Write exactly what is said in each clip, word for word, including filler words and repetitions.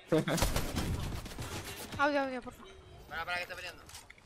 Audio, audio, por favor. Para, para, que está peleando.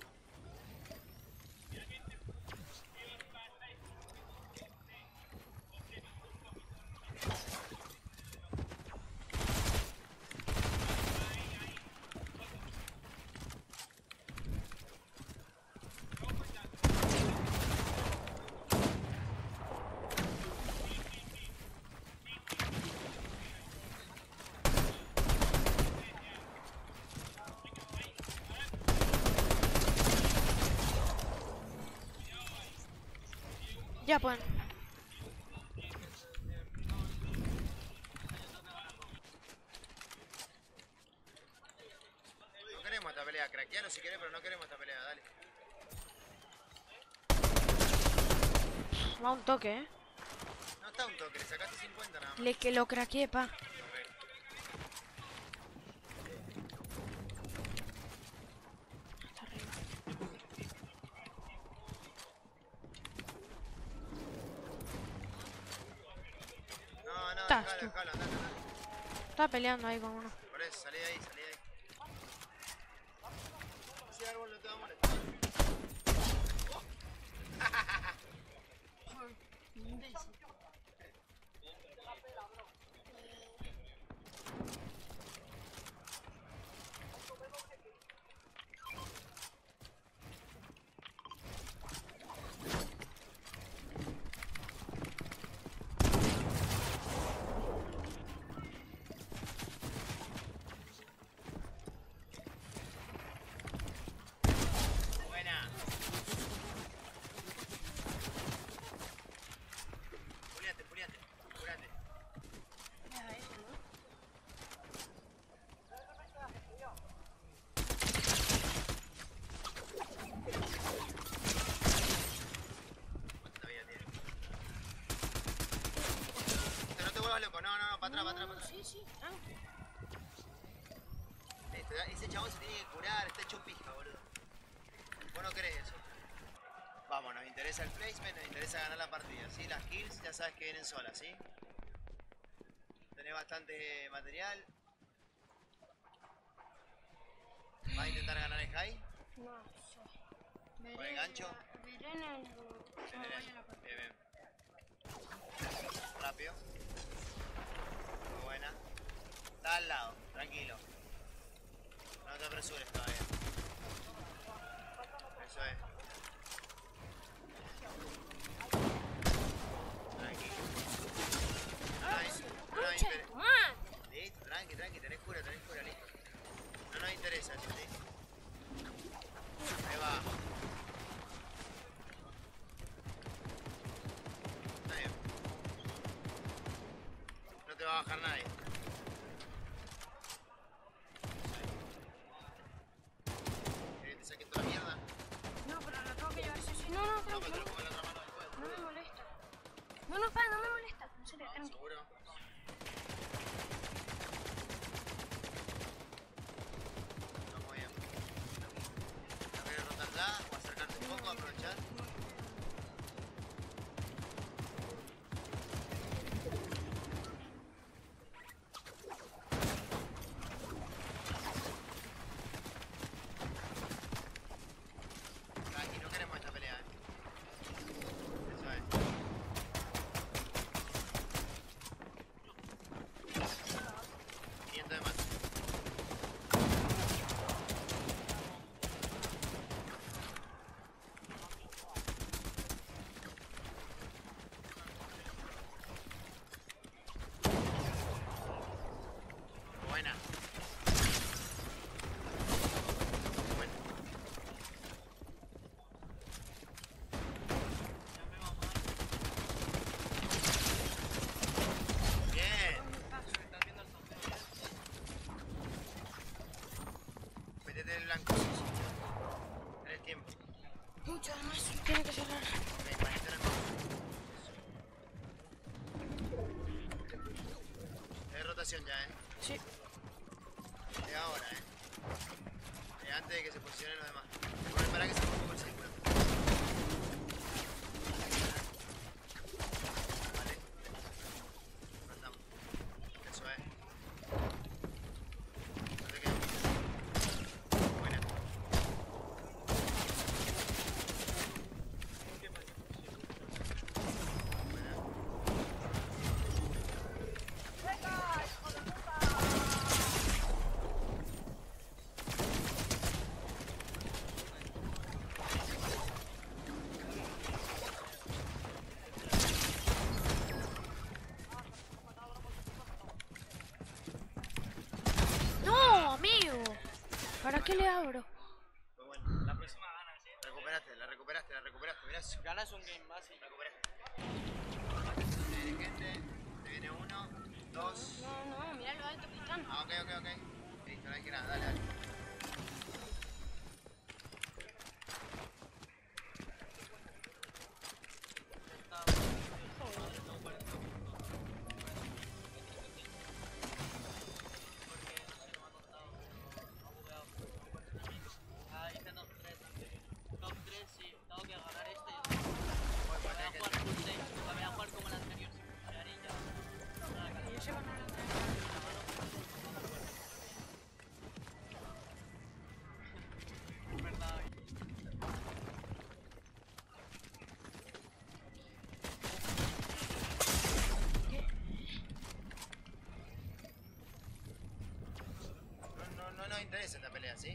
Ya pueden. No queremos esta pelea, craquealo si querés, pero no queremos esta pelea, dale. Va un toque, eh. No está un toque, le sacaste cincuenta nada más. Le que lo craqueé, pa. Está arriba. No, no, Estás dejalo, tú. dejalo, andate, andate. Está peleando ahí con uno. Por eso, salí de ahí, salí de ahí. Ese árbol no te va a molestar. Buena. Juliate, Juliate, Juliate. ¿Cuánta vida tiene? No te vuelvas loco, no, no, no, para atrás, para atrás, para atrás. Sí, sí, tranqui. Este, ese chabón se tiene que curar, está hecho pija, boludo. Vos no crees eso. Vamos, nos interesa el placement, nos interesa ganar la partida, ¿sí? Las kills ya sabes que vienen solas, ¿sí? Tenés bastante material. ¿Vas a intentar ganar el high? No, sé. ¿Con el gancho? Veré en el... Bien, bien, bien. Rápido. Muy buena. Está al lado, tranquilo. No te apresures todavía. Eso es. Tranquilo. No, no hay, no nos interesa. Listo, tranqui, tranqui, tenés cura, tenés cura, listo. No nos interesa, ¿sí? Ahí va. Está bien. No te va a bajar nadie. ¿Querés que te saque toda la mierda? No, pero lo tengo que llevar sí, sí. No, no, No, tranqui, pero te lo no. pongo en la otra mano después. No me molesta. No, no, pa, no me molesta. En serio, No, tranqui. seguro. Vamos bien. ¿No querés rotar ya o acercarte un poco, aprovechar? Aquí no queremos esta pelea, eh. Eso es. quinientos de más. Buena. Buena. Bien. Métete en el blanco. En el tiempo. Mucho además. Tiene que cerrar. Ok, ponete en el blanco. Es rotación ya, eh. Sí. Es ahora, eh. Es antes de que se posicionen los demás. Bueno, para que se ponga un poco el círculo. Vale. Mandamos. Eso es. ¿A qué le abro? Fue bueno. La próxima ganas, ¿eh? Recuperaste, la recuperaste, la recuperaste. Mirá, si Ganas un game más y recuperaste. Te viene gente, te viene uno, dos. No, no, mirá lo alto que están. Ah, ok, ok, ok. Listo, no hay que nada, dale, dale. Ah, hice top tres. Top tres, sí. Tengo que ganar este. Voy, voy, Voy a tenés que- jugar full stage. La voy a jugar como el anterior. sin fallar y ya. Nada, Y carajo. yo llevo una Es verdad. No, no, no nos interesa esta pelea, ¿sí?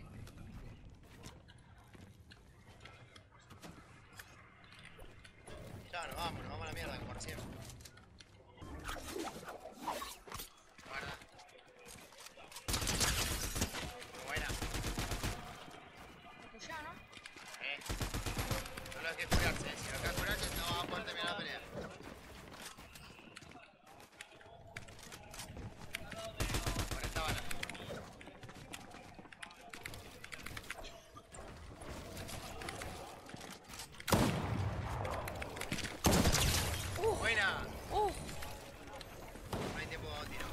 Ya, nos vamos, nos vamos a la mierda, como recién. Guarda. Muy buena. apoyá, ¿no? Eh. No lo dejes curarse, eh. Si lo dejas curarse, no vamos a poder terminar la pelea. cuarenta balas. Buena. ¡Uh! No hay tiempo para tiro.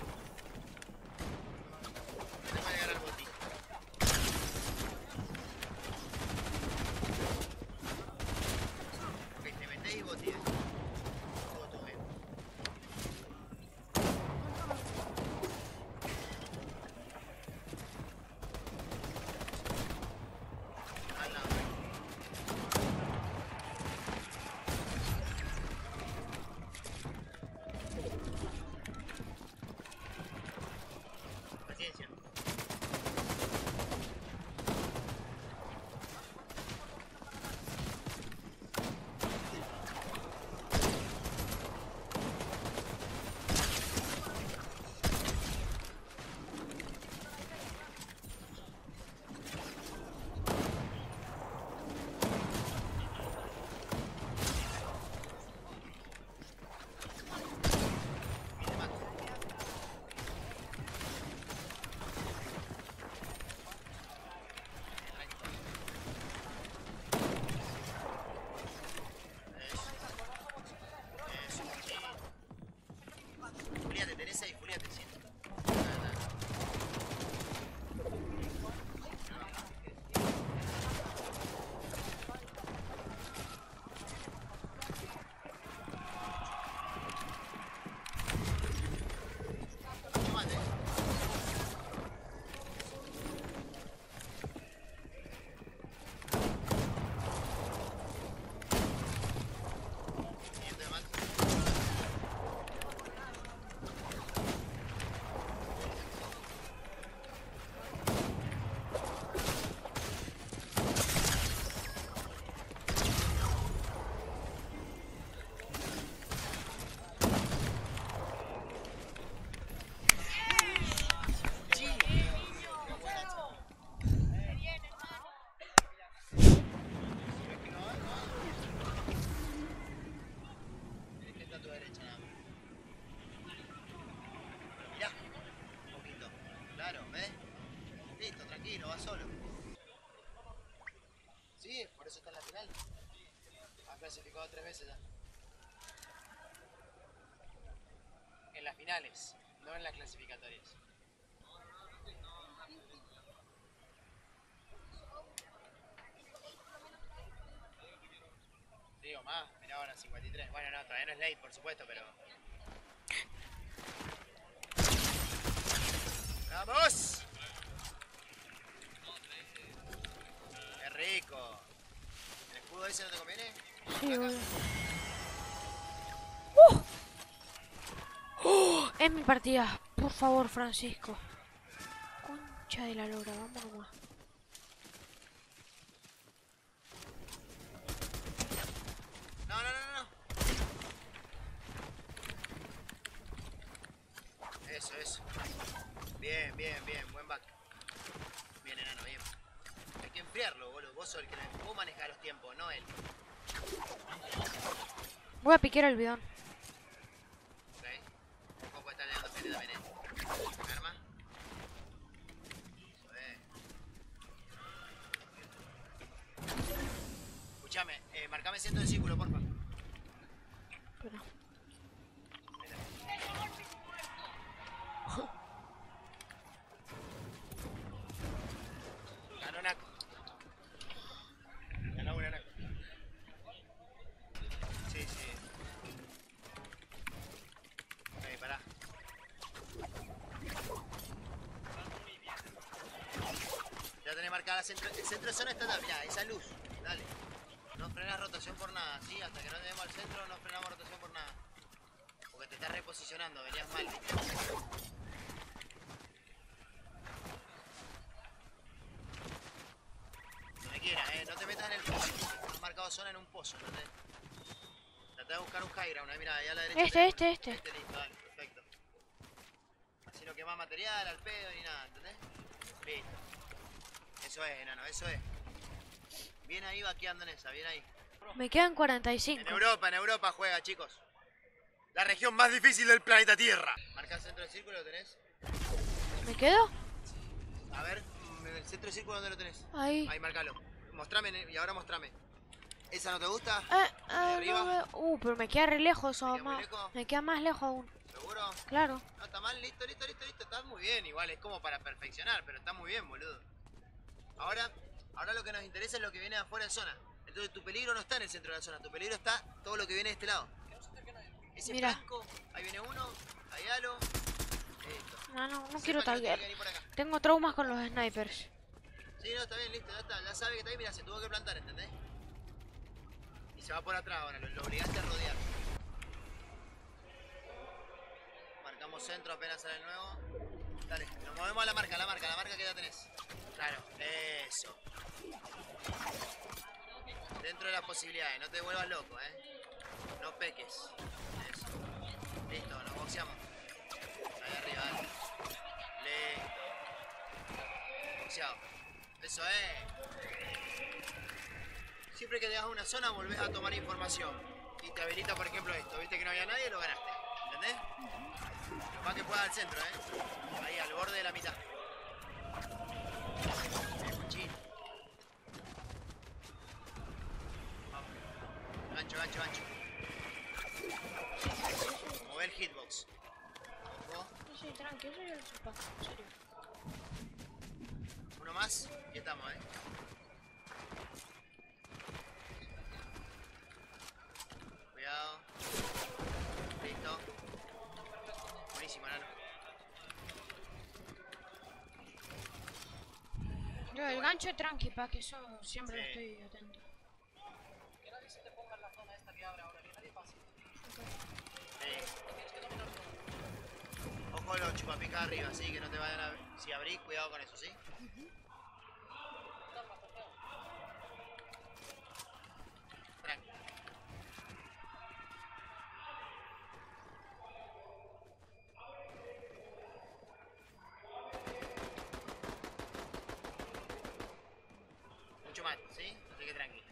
No te puede llegar al boti. Ok, te metés y boti. eh. Todo, todo bien. Al lado, eh. Paciencia. Y te mato. Ahí está. Eso. Eso, sí. Juliate, tenés ahí, Juliate, sí. Dale, dale. Tomate. Siguiente mal. Sí. Qué buena, chaval. Si ves que no va, no va. Tenés que estar a tu derecha, nada más. Mirá. Un poquito. Claro, ¿ves? Listo, tranquilo, va solo. Sí, por eso está en la final. Ha clasificado tres veces ya. En las finales, no en las clasificatorias. Digo más, mirá ahora cincuenta y tres. Bueno, no, todavía no es late, por supuesto, pero. ¡Vamos! ¡Qué rico! ¿El escudo ese no te conviene? Sí, Acá. boludo. ¡Uh! ¡Oh! Es mi partida. Por favor, Francisco. Concha de la lora, vamos nomás. No, no, no, no. Eso, eso. Bien, bien, bien. Buen back. Bien, enano, bien. vos sos el que vos manejás los tiempos, no él. Voy a piquear el bidón. Ok. Vos podés estar llegando gente también, eh. ¿Me arma? Eso es. Escuchame, eh, marcame centro de círculo, porfa. Espera. Ganó Naco. Ganó una Naco. Sí, sí. Ok, pará. Ya tenés marcada la centro. El centro de zona está. Mirá, esa luz. Dale. No frenas rotación por nada, ¿sí? Hasta que no lleguemos al centro no frenamos rotación por nada. Porque te estás reposicionando, venías mal, ¿viste? Donde quieras, ¿eh? No te metas en el pozo. Has marcado zona en un pozo, ¿entendés? Trata de buscar un high ground, ¿eh? Mira, ahí a la derecha. Este, este, este. Este, listo, dale, perfecto. Así no quemás material, al pedo ni nada, ¿entendés? Listo. Eso es, enano, eso es. Bien ahí vaqueando en esa, bien ahí. Me quedan cuarenta y En cinco. Europa, en Europa juega, chicos. La región más difícil del planeta Tierra. Marca el centro del círculo, ¿lo tenés? ¿Me quedo? A ver, el centro del círculo, ¿dónde lo tenés? Ahí. Ahí, marcalo. Mostrame, y ahora mostrame. ¿Esa no te gusta? Eh, ¿De eh, arriba? no veo. Uh, pero me queda re lejos eso, queda muy más. lejos? Me queda más lejos aún. ¿Seguro? Claro. No, está mal, listo, listo, listo, listo. Está muy bien, igual, es como para perfeccionar, pero está muy bien, boludo. Ahora, ahora lo que nos interesa es lo que viene de afuera de zona. Entonces tu peligro no está en el centro de la zona, tu peligro está todo lo que viene de este lado. Ese Mira. flanco, ahí viene uno, ahí halo. Listo. No, no, no Sepa quiero que no tiene taguear. que venir por acá. Tengo traumas con los snipers. Sí, no, está bien, listo, ya está. Ya sabe que está ahí, mira, se tuvo que plantar, ¿entendés? Y se va por atrás ahora, lo, lo obligaste a rodear. Marcamos centro, apenas sale el nuevo. Dale, nos movemos a la marca, a la marca, a la marca que ya tenés. Claro, eso. Dentro de las posibilidades, no te vuelvas loco, eh. No peques. Eso. Listo, nos boxeamos. Ahí arriba, dale. Listo. Boxeado. Eso es. Siempre que llegas a una zona volvés a tomar información. Y te habilita, por ejemplo, esto. Viste que no había nadie, lo ganaste. ¿Entendés? Lo más que puedas al centro, ¿eh? Ahí, al borde de la mitad. Bien, vamos. Gancho, gancho, gancho. Mover el hitbox. Ojo. Sí, tranqui, eso yo lo sepa. En serio. Uno más y estamos, ¿eh? Cuidado. Listo. Buenísimo, nano. Yo el gancho es tranqui, pa' que eso siempre Sí. estoy atento. Que nadie se te ponga en la zona esta que abre ahora, que nadie pase. Sí. Tienes que dominar todo. Ojo los chupapicas arriba, sí, que no te vayan a... Si abrís, cuidado con eso, ¿sí? Tranqui. Mucho más, ¿sí? Así que tranqui.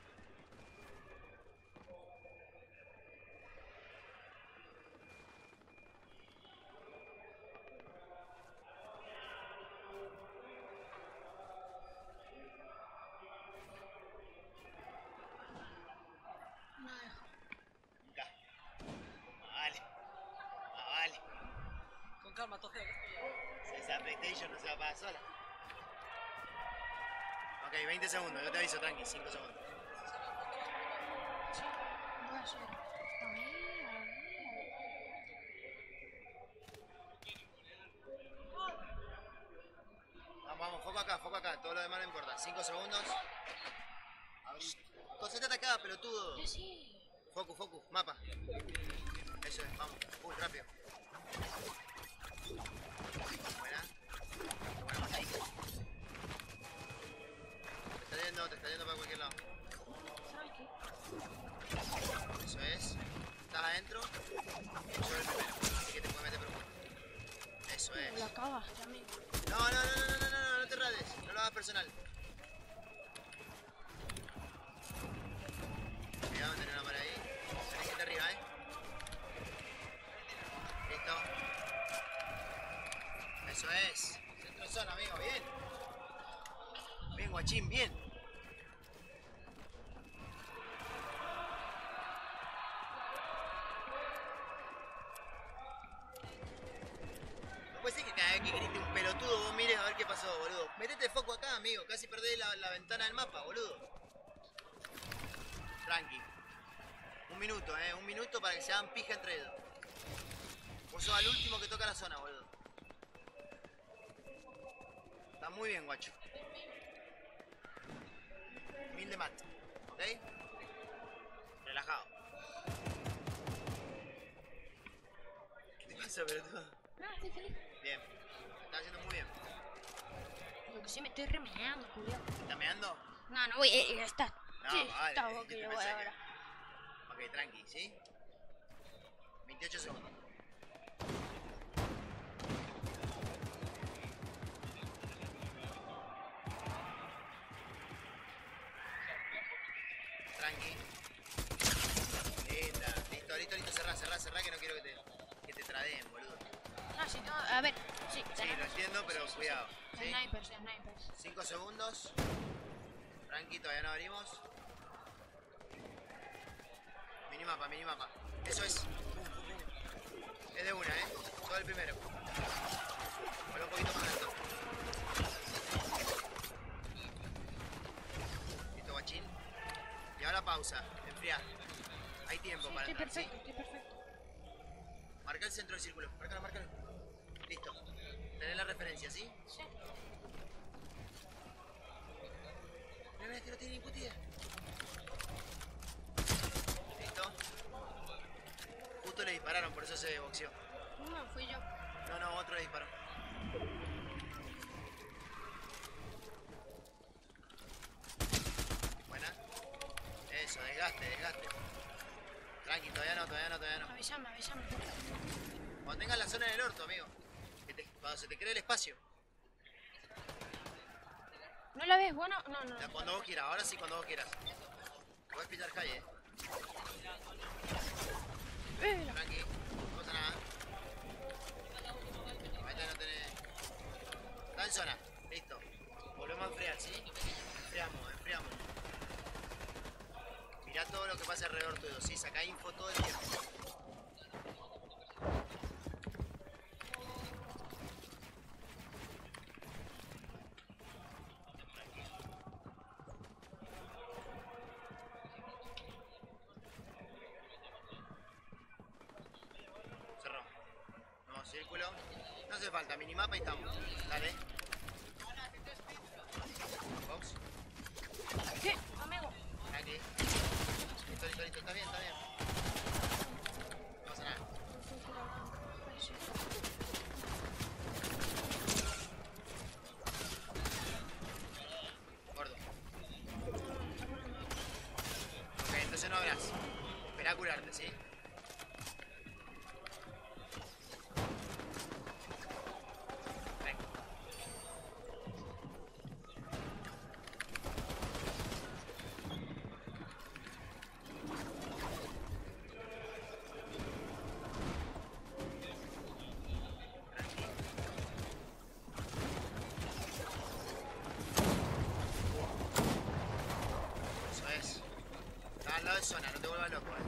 No dejo. Acá. Ah, vale. Ah, vale. Con calma, Toge, que estoy ya. Esa PlayStation no se va a pagar sola. Ok, veinte segundos, yo te aviso, tranqui, cinco segundos. Sí, voy a hacer. Ahí, ahí, Vamos, vamos, foco acá, foco acá, todo lo demás no importa. cinco segundos. Abrí. Concéntrate acá, pelotudo. ahí. Sí. Focus, focus, mapa. Eso es, vamos. Uy, rápido. Buena. Buena matica. Te está yendo, te está yendo para cualquier lado. Tranqui. Eso es. ¿Estás adentro? Sobre el primero. Así que te puedes meter por un cuerpo. Eso es. Lo acabaste, amigo. No, no, no, no, no, no, no, no te rades. No lo hagas personal. Eso es. Centro de zona, amigo, bien. Bien, guachín, bien. No puede ser que cada vez que grite un pelotudo vos mires a ver qué pasó, boludo. Metete foco acá, amigo. Casi perdés la, la ventana del mapa, boludo. Tranqui. Un minuto, eh. Un minuto para que se hagan pija entre ellos. Vos sos el último que toca la zona, boludo. Está muy bien, guacho. Mil de mat. ¿Ok? Relajado. ¿Qué te pasa, pelotudo? No, estoy feliz. Bien. Estás haciendo muy bien. Lo que sí me estoy remeando, Julio. ¿Te está meando? No, no voy, eh, ya está. No, Sí, vale. está, ¿Qué ok, te yo voy pensás que- ahora. Ok, tranqui, ¿sí? veintiocho segundos. Tranqui. Linda. Listo, listo, listo. Cerrá, cerrá, cerrá que no quiero que te, que te tradeen, boludo. No, si no, a ver, sí, Sí, lo tenemos. entiendo, pero cuidado. ¿Sí? Snipers, snipers. cinco segundos. Tranqui, todavía no abrimos. Minimapa, minimapa. Eso es. Pum, pum, pum. Es de una, ¿eh? Todo el primero. Ponlo un poquito más alto. Listo, guachín. Y ahora pausa. Enfriar. Hay tiempo Sí, para estoy entrar, ¿sí? perfecto, estoy perfecto. Marca el centro del círculo. Márcalo, márcalo. Listo. Tenés la referencia, ¿sí? Sí. Mira, este no tiene ni puta idea. Listo. Justo le dispararon, por eso se boxeó. No, fui yo. No, no, otro le disparó. Buena. Eso, desgaste, desgaste. Tranqui, todavía no, todavía no, todavía no. Avísame, avísame. Cuando tengas la zona del orto, amigo. Que te- cuando se te cree el espacio. ¿No la ves? Bueno, no, no. Ya, cuando vos quieras, ahora sí, cuando vos quieras. Puedes pillar calle, eh. Eh, la- Tranqui, no pasa nada. Ahí no tenés. Está en zona, listo. Volvemos a enfriar, ¿sí? Enfriamos, enfriamos. Mirá todo lo que pasa alrededor tuyo, ¿sí? Sacá info todo el tiempo. Cerró. Nuevo círculo. No hace falta, minimapa y estamos. Dale. Box. ¿Qué? Amigo. Aquí. Listo, listo, listo. Está bien, está bien. No pasa nada. Gordo. Ok, entonces no abras. Espera a curarte, ¿sí? Ven. Eso es. Está al lado de zona, no te vuelvas loco, eh.